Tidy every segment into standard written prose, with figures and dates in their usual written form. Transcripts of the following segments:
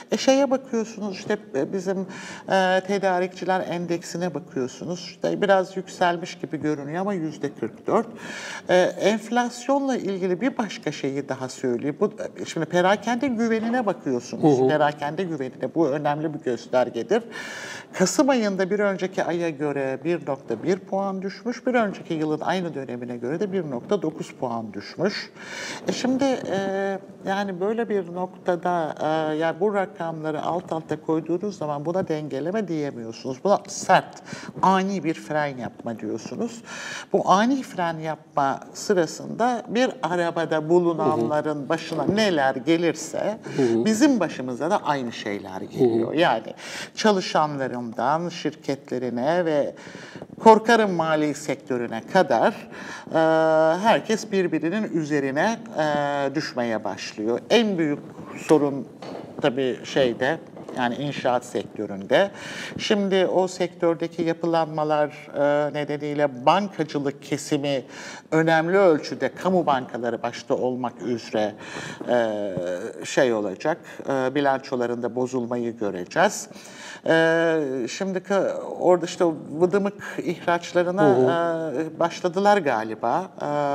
Şeye bakıyorsunuz, işte bizim tedarikçiler endeksine bakıyorsunuz. İşte biraz yükselmiş gibi görünüyor ama %44. Enflasyonla ilgili bir başka şeyi daha söyleyeyim. Şimdi perakende güvenine bakıyorsunuz. Perakende güvenine, bu önemli bir göstergedir. Kasım ayında bir önceki aya göre 1,1 puan düşmüş. Bir önceki yılın aynı dönemine göre de 1,9 puan düşmüş. Şimdi yani böyle bir noktada yani bu rakamları alt alta koyduğunuz zaman buna dengeleme diyemiyorsunuz. Buna sert, ani bir fren yapma diyorsunuz. Bu ani fren yapma sırasında bir arabada bulunanların başına neler gelirse bizim başımıza da aynı şeyler geliyor. Yani çalışanlarından şirketlerine ve korkarım mali sektörüne kadar herkes birbirinin üzerine düşmeye başlıyor. En büyük sorun tabii yani inşaat sektöründe. Şimdi o sektördeki yapılanmalar nedeniyle bankacılık kesimi önemli ölçüde, kamu bankaları başta olmak üzere olacak, bilançolarında bozulmayı göreceğiz. Şimdi orada işte vıdımık ihraçlarına başladılar galiba.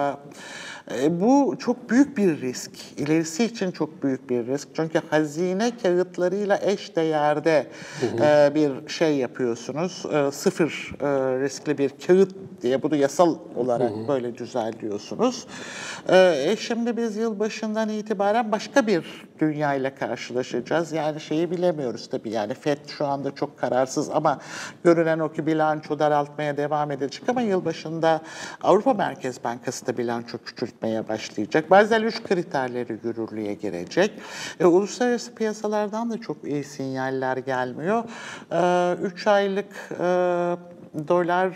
Bu çok büyük bir risk. İlerisi için çok büyük bir risk. Çünkü hazine kağıtlarıyla eş değerde bir şey yapıyorsunuz. Sıfır riskli bir kağıt diye bunu yasal olarak böyle düzenliyorsunuz. Şimdi biz yılbaşından itibaren başka bir dünyayla karşılaşacağız. Yani şeyi bilemiyoruz tabii. Yani FED şu anda çok kararsız ama görünen o ki bilanço daraltmaya devam edecek ama yılbaşında Avrupa Merkez Bankası da bilanço küçültmeye başlayacak. Basel 3 kriterleri yürürlüğe girecek. Uluslararası piyasalardan da çok iyi sinyaller gelmiyor. 3 aylık dolar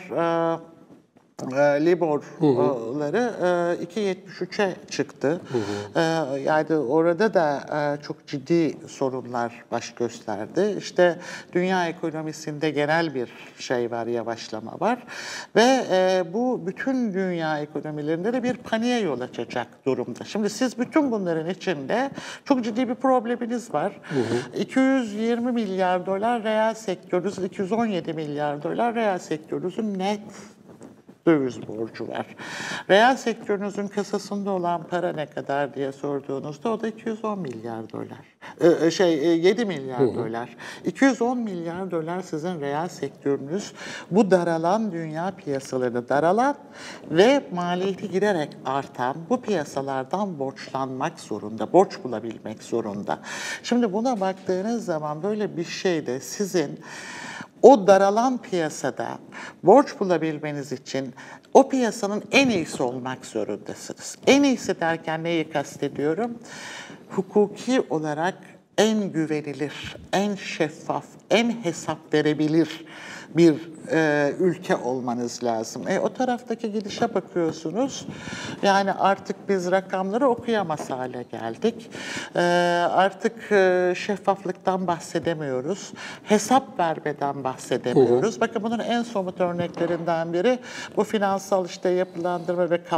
Libor'ları 2,73'e çıktı. Yani orada da çok ciddi sorunlar baş gösterdi. İşte dünya ekonomisinde genel bir şey var, yavaşlama var. Ve bu bütün dünya ekonomilerinde de bir paniğe yol açacak durumda. Şimdi siz bütün bunların içinde çok ciddi bir probleminiz var. 220 milyar dolar reel sektörünüzün, 217 milyar dolar reel sektörünüzün net döviz borcu var. Reel sektörünüzün kasasında olan para ne kadar diye sorduğunuzda o da 210 milyar dolar. 7 milyar dolar. 210 milyar dolar sizin reel sektörünüz bu daralan dünya piyasalarını daralan ve maliyeti giderek artan bu piyasalardan borçlanmak zorunda, borç bulabilmek zorunda. Şimdi buna baktığınız zaman böyle bir şeyde sizin o daralan piyasada borç bulabilmeniz için o piyasanın en iyisi olmak zorundasınız. En iyisi derken neyi kastediyorum? Hukuki olarak en güvenilir, en şeffaf, en hesap verebilir bir ülke olmanız lazım. O taraftaki gidişe bakıyorsunuz. Yani artık biz rakamları okuyamaz hale geldik. Artık şeffaflıktan bahsedemiyoruz. Hesap vermeden bahsedemiyoruz. Bakın bunun en somut örneklerinden biri bu finansal yapılandırma ve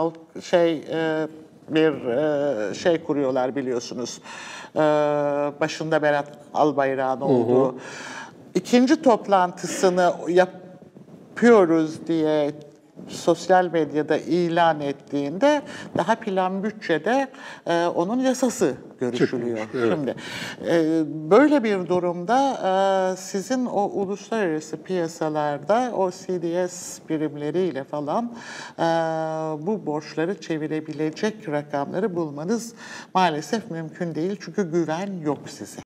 bir kuruyorlar biliyorsunuz. Başında Berat Albayrak'ın olduğu. İkinci toplantısını yapıyoruz diye sosyal medyada ilan ettiğinde daha plan bütçede onun yasası görüşülüyor. Evet. Şimdi böyle bir durumda sizin o uluslararası piyasalarda o CDS birimleriyle falan bu borçları çevirebilecek rakamları bulmanız maalesef mümkün değil. Çünkü güven yok size.